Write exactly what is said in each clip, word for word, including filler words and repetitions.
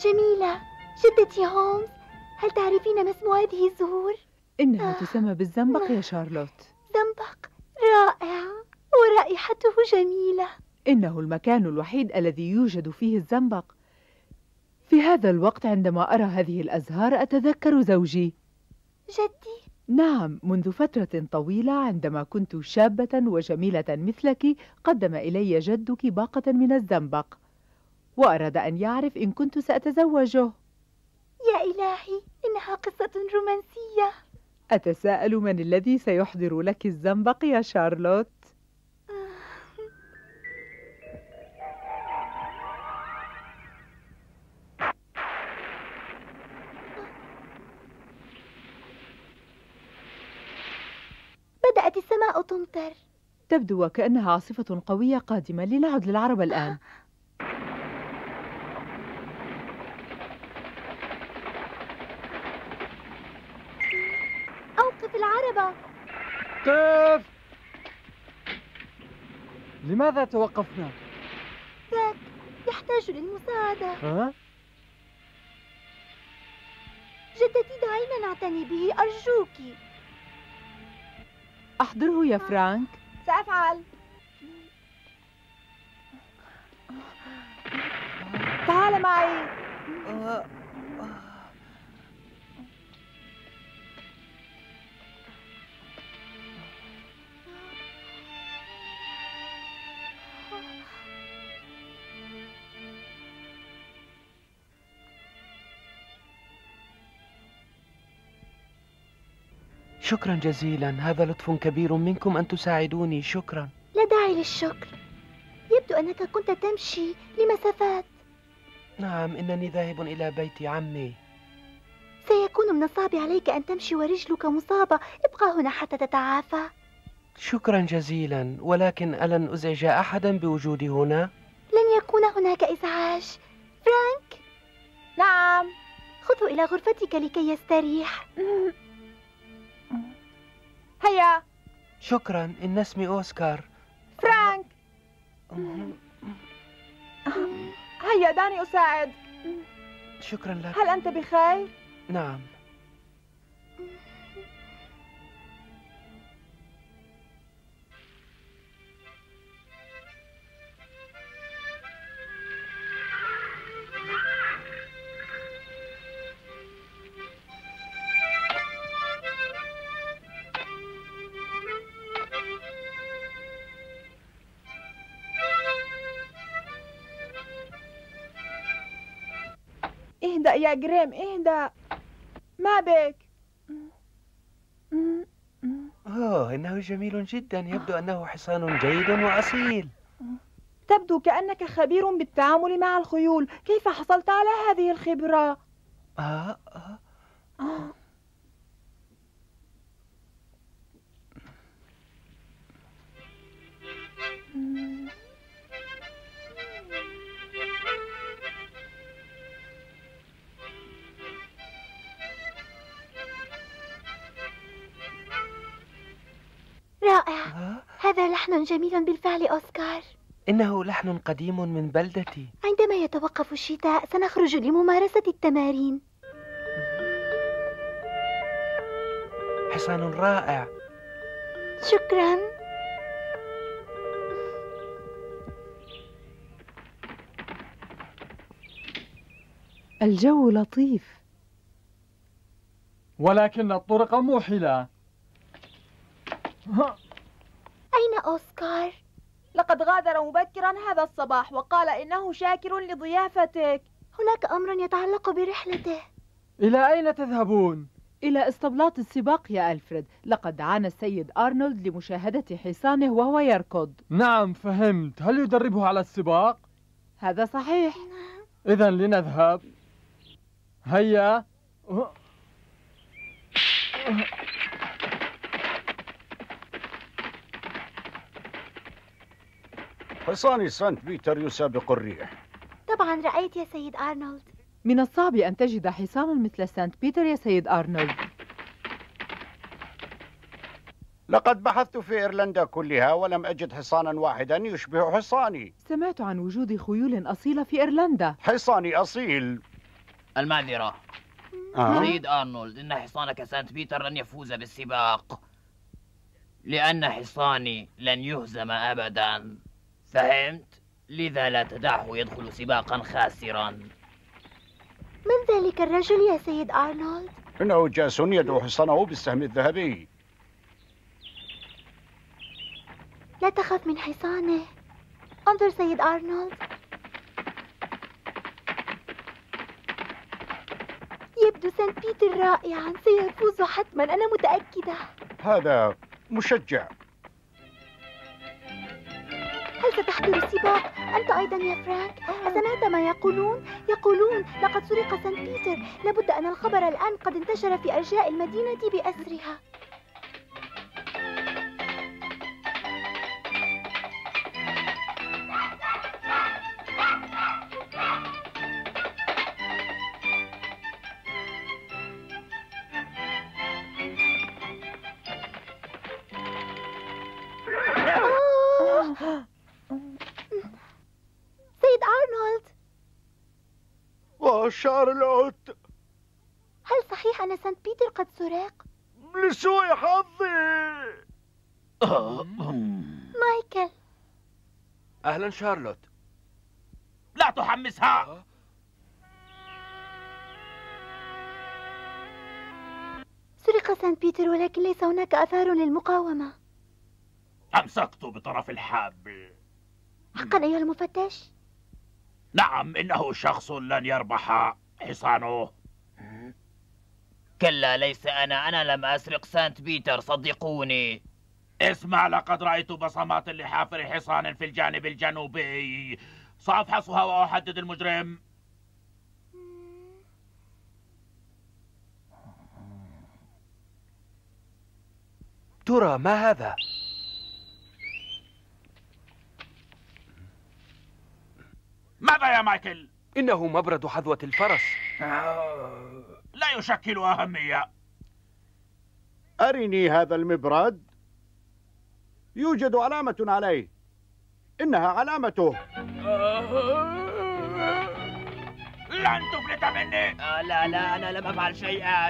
جميلة. جدتي هولمز، هل تعرفين ما اسم هذه الزهور؟ إنها تسمى بالزنبق يا شارلوت. زنبق رائع، ورائحته جميلة. إنه المكان الوحيد الذي يوجد فيه الزنبق. في هذا الوقت عندما أرى هذه الأزهار أتذكر زوجي. جدي؟ نعم، منذ فترة طويلة عندما كنت شابة وجميلة مثلك قدم إلي جدك باقة من الزنبق، وأراد أن يعرف إن كنت سأتزوجه. يا إلهي، إنها قصة رومانسية. أتساءل من الذي سيحضر لك الزنبق يا شارلوت؟ بدأت السماء تمطر. تبدو وكأنها عاصفة قوية قادمة. لنعد للعربة الآن. أوقف العربة. قف! لماذا توقفنا؟ ذاك يحتاج للمساعدة. ها؟ جدتي، دعينا نعتني به أرجوك. أحضره يا فرانك. سأفعل. تعال معي. شكرا جزيلا، هذا لطف كبير منكم أن تساعدوني. شكرا. لا داعي للشكر، يبدو أنك كنت تمشي لمسافات. نعم، إنني ذاهب إلى بيت عمي. سيكون من الصعب عليك أن تمشي ورجلك مصابة. ابقى هنا حتى تتعافى. شكرا جزيلا، ولكن ألن أزعج أحدا بوجودي هنا؟ لن يكون هناك إزعاج. فرانك؟ نعم. خذه إلى غرفتك لكي يستريح. هيا. شكرا، إن اسمي أوسكار. فرانك. هيا دعني أساعد. شكرا لك. هل أنت بخير؟ نعم. اهدأ يا جريم، اهدأ. ما بك؟ أوه، إنه جميل جدا. يبدو أنه حصان جيد وأصيل. تبدو كأنك خبير بالتعامل مع الخيول. كيف حصلت على هذه الخبرة؟ آه آه. آه. رائع. آه؟ هذا لحن جميل بالفعل أوسكار. إنه لحن قديم من بلدتي. عندما يتوقف الشتاء سنخرج لممارسة التمارين. حصان رائع. شكرا. الجو لطيف، ولكن الطرق موحلة. أين أوسكار؟ لقد غادر مبكرا هذا الصباح وقال إنه شاكر لضيافتك. هناك أمر يتعلق برحلته. إلى أين تذهبون؟ إلى اسطبلات السباق يا ألفريد. لقد دعانا السيد أرنولد لمشاهدة حصانه وهو يركض. نعم فهمت. هل يدربه على السباق؟ هذا صحيح. إذن لنذهب. هيا. حصان سانت بيتر يسابق الريح. طبعا رأيت يا سيد أرنولد. من الصعب أن تجد حصانا مثل سانت بيتر يا سيد أرنولد. لقد بحثت في إيرلندا كلها ولم أجد حصانا واحدا يشبه حصاني. سمعت عن وجود خيول أصيلة في إيرلندا. حصاني أصيل المعذرة آه. سيد أرنولد، إن حصانك سانت بيتر لن يفوز بالسباق، لأن حصاني لن يهزم أبدا، فهمت؟ لذا لا تدعه يدخل سباقا خاسرا. من ذلك الرجل يا سيد أرنولد؟ إنه جاس يدعو حصانه بالسهم الذهبي. لا تخف من حصانه. انظر سيد أرنولد، يبدو سانت بيتر رائعا، سيفوز حتما، أنا متأكدة. هذا مشجع. هل ستحضر السباق؟ أنت أيضا يا فرانك؟ أسمعت ما يقولون؟ يقولون لقد سرق سانت بيتر. لابد أن الخبر الآن قد انتشر في أرجاء المدينة بأسرها. سيد أرنولد، وشارلوت، هل صحيح أن سانت بيتر قد سرق؟ لسوء حظي. مايكل، أهلا شارلوت. لا تحمسها. سرق سانت بيتر ولكن ليس هناك آثار للمقاومة. أمسكت بطرف الحبل. حقا أيها المفتش؟ نعم، إنه شخص لن يربح حصانه. كلا، ليس أنا أنا لم أسرق سانت بيتر، صدقوني. اسمع، لقد رأيت بصمات لحافر حصان في الجانب الجنوبي، سأفحصها وأحدد المجرم. ترى ما هذا؟ ماذا يا مايكل؟ إنه مبرد حذوة الفرس. لا يشكل أهمية. أرني هذا المبرد. يوجد علامة عليه. إنها علامته. لن تفلت مني. آه لا لا، أنا لم أفعل شيئا.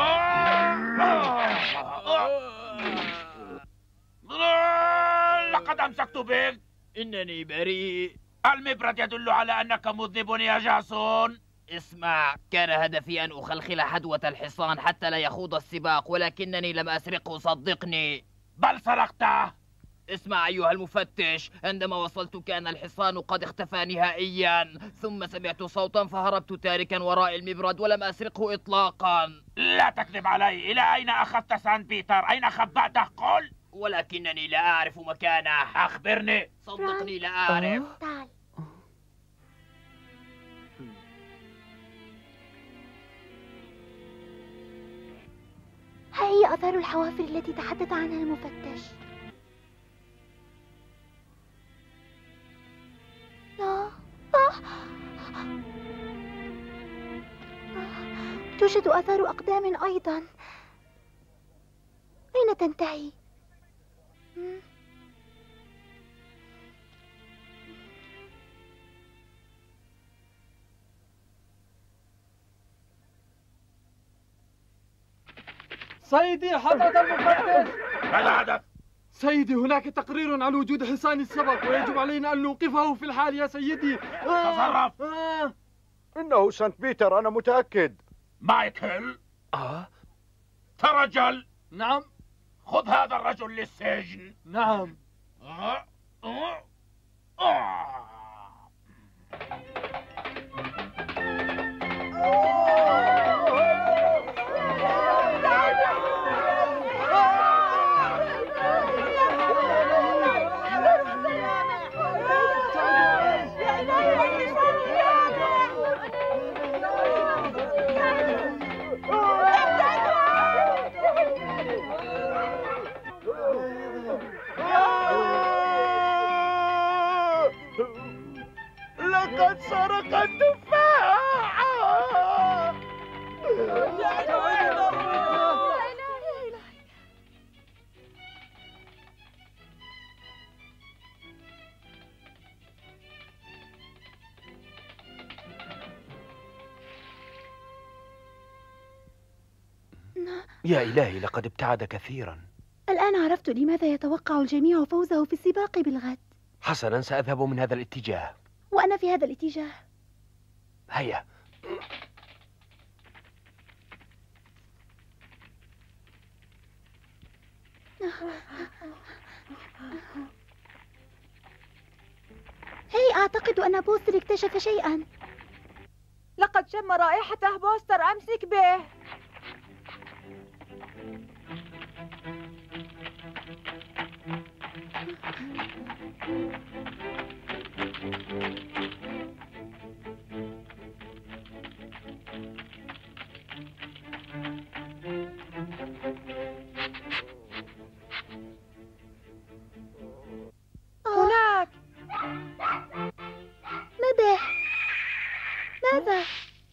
لقد أمسكت بك. إنني بريء. المبرد يدل على أنك مذنب يا جاسون. اسمع، كان هدفي أن أخلخل حدوة الحصان حتى لا يخوض السباق، ولكنني لم أسرقه، صدقني. بل سرقته. اسمع أيها المفتش، عندما وصلت كان الحصان قد اختفى نهائيا، ثم سمعت صوتا فهربت تاركا وراء المبرد ولم أسرقه إطلاقا. لا تكذب علي. إلى أين أخذت سانت بيتر؟ أين خبأته؟ قل. ولكنني لا أعرف مكانه. أخبرني. صدقني لا أعرف. تعال. ها هي آثار الحوافر التي تحدث عنها المفتش. لا. آه. توجد آثار أقدام أيضا. أين تنتهي؟ سيدي حضرة المفتش. ماذا حدث؟ سيدي، هناك تقرير على وجود حصان السبق ويجب علينا أن نوقفه في الحال يا سيدي. تصرف. آه. إنه سانت بيتر، أنا متأكد. مايكل. آه؟ ترجل. نعم. خذ هذا الرجل للسجن. نعم. آه. آه. آه. لقد سرق التفاحة. يا إلهي، لقد ابتعد كثيرا. الآن عرفت لماذا يتوقع الجميع فوزه في السباق بالغد. حسنا، سأذهب من هذا الاتجاه. وأنا في هذا الاتجاه. هيا. هي، أعتقد أن بوستر اكتشف شيئا. لقد شم رائحته بوستر، أمسك به. هناك. ما به؟ ماذا؟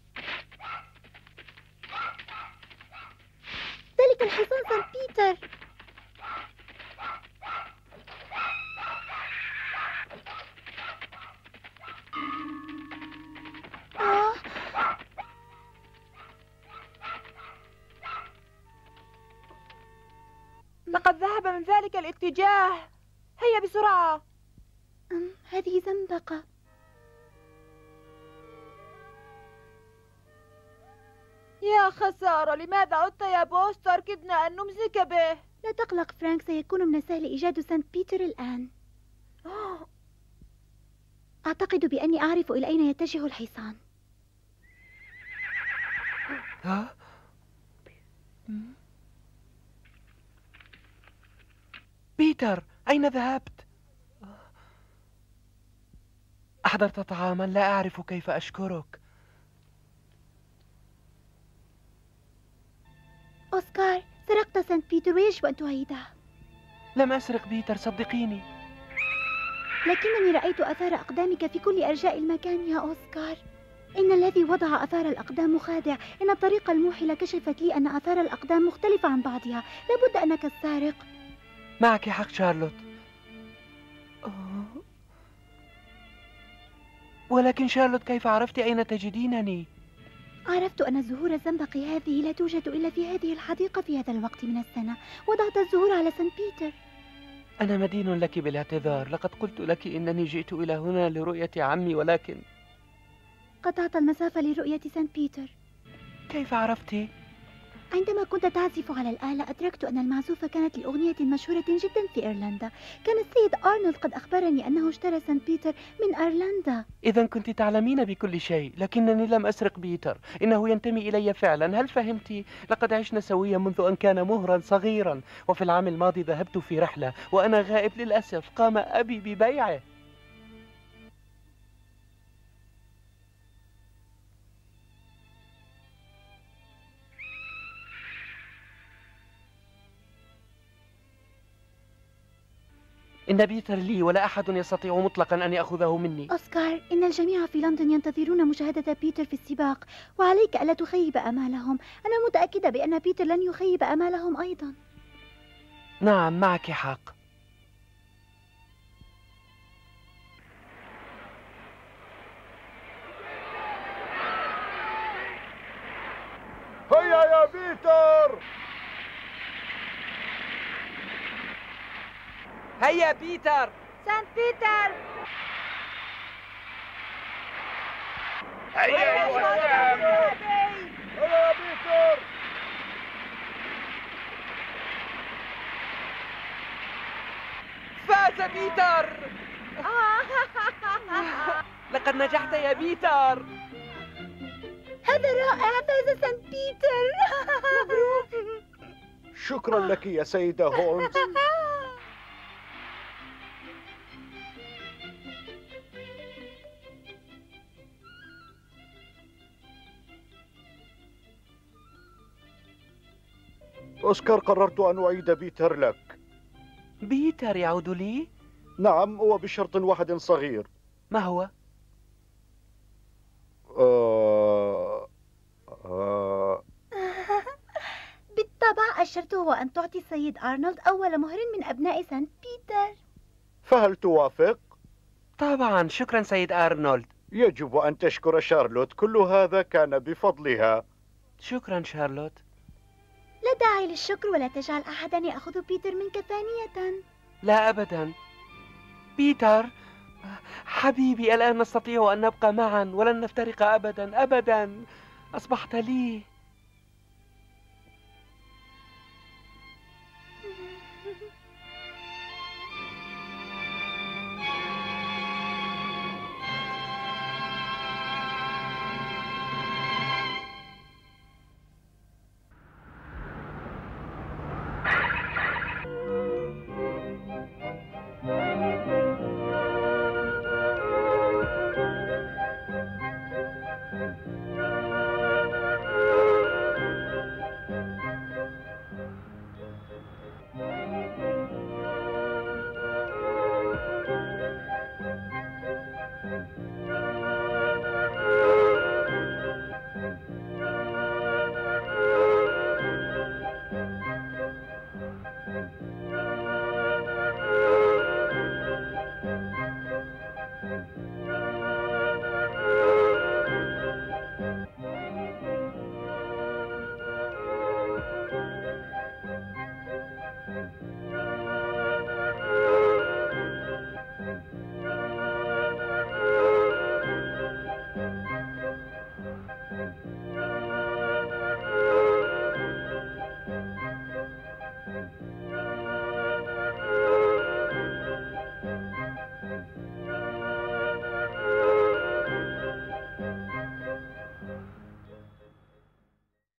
ذلك الحصان سانت بيتر. آه. لقد ذهب من ذلك الاتجاه. هيا بسرعة. أم، هذه زنبقة. يا خسارة، لماذا عدت يا بوستر؟ كدنا أن نمسك به. لا تقلق فرانك، سيكون من السهل إيجاد سانت بيتر الآن. أعتقد بأني أعرف إلى أين يتجه الحصان. ها؟ بيتر، أين ذهبت؟ أحضرت طعاما؟ لا أعرف كيف أشكرك. أوسكار، سرقت سانت بيتر ويجب أن تعيده. لم أسرق بيتر، صدقيني. لكنني رأيت أثار أقدامك في كل أرجاء المكان يا أوسكار. إن الذي وضع أثار الأقدام مخادع. إن الطريقة الموحلة كشفت لي أن أثار الأقدام مختلفة عن بعضها. لابد أنك السارق. معك حق شارلوت. أوه. ولكن شارلوت، كيف عرفت أين تجدينني؟ عرفت أن الزهور الزنبق هذه لا توجد إلا في هذه الحديقة في هذا الوقت من السنة. وضعت الزهور على سانت بيتر. أنا مدين لك بالاعتذار. لقد قلت لك إنني جئت إلى هنا لرؤية عمي، ولكن قطعت المسافة لرؤية سانت بيتر. كيف عرفتِ؟ عندما كنت تعزف على الآلة أدركت أن المعزوفة كانت لأغنية مشهورة جدا في إيرلندا. كان السيد أرنولد قد أخبرني أنه اشترى سانت بيتر من أيرلندا. إذا كنت تعلمين بكل شيء، لكنني لم أسرق بيتر. إنه ينتمي إلي فعلا. هل فهمتِ؟ لقد عشنا سويا منذ أن كان مهرا صغيرا، وفي العام الماضي ذهبت في رحلة وأنا غائب للأسف. قام أبي ببيعه. إن بيتر لي، ولا أحد يستطيع مطلقا أن يأخذه مني. أوسكار، إن الجميع في لندن ينتظرون مشاهدة بيتر في السباق، وعليك ألا تخيب أمالهم. أنا متأكدة بأن بيتر لن يخيب أمالهم أيضا. نعم، معك حق. هيا يا بيتر. هيا بيتر. سانت بيتر. هيا يا وسام. هيا يا بيتر. فاز بيتر. لقد نجحت يا بيتر. هذا رائع، فاز سانت بيتر. مبروك. شكرا لك يا سيدة هولمز. أوسكار، قررت أن أعيد بيتر لك. بيتر يعود لي؟ نعم، وبشرط واحد صغير. ما هو؟ آه... آه... بالطبع، الشرط هو أن تعطي السيد أرنولد أول مهر من أبناء سانت بيتر. فهل توافق؟ طبعا، شكرا سيد أرنولد. يجب أن تشكر شارلوت، كل هذا كان بفضلها. شكرا شارلوت. لا داعي للشكر، ولا تجعل أحدا يأخذ بيتر منك ثانية. لا أبدا. بيتر حبيبي، الآن نستطيع أن نبقى معا ولن نفترق أبدا أبدا. أصبحت لي